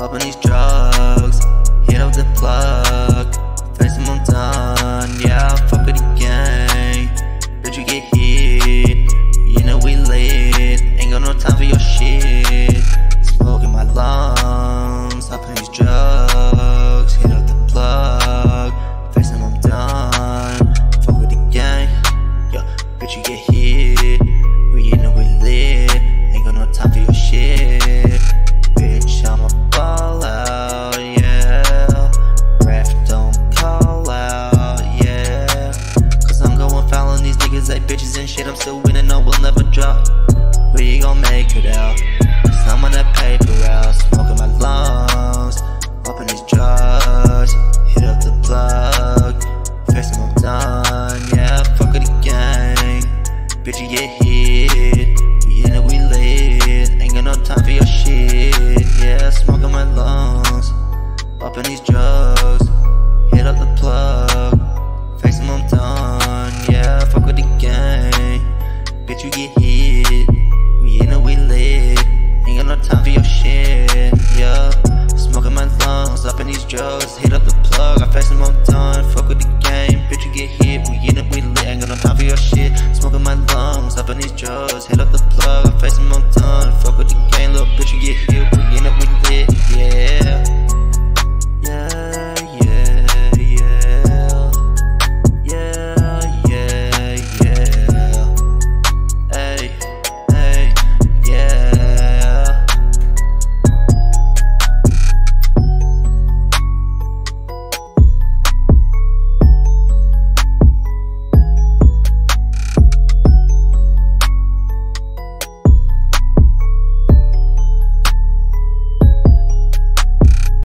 Popping these drugs, hit up the plug, face him, I'm done. Yeah, I fuck with the gang, bitch you get hit. You know we lit, ain't got no time for your shit. Smoke in my lungs, popping these drugs, hit up the plug, face him, I'm done. Fuck with the gang, yeah, bitch you get hit. You know we lit, ain't got no time for your shit. Bitch, I'ma ball out, yeah. Ref don't call out, yeah. Cause I'm going foul on these niggas like bitches and shit. I'm still winning, no, we'll never drop. We gon' make it out, cause I'm on that paper route. Smoking my lungs, popping these drugs, hit up the plug, face him, I'm done. Yeah, fuck with the gang, bitch you get hit. You know we lit, ain't got no time for your shit. Yeah, smoking my lungs, popping these drugs.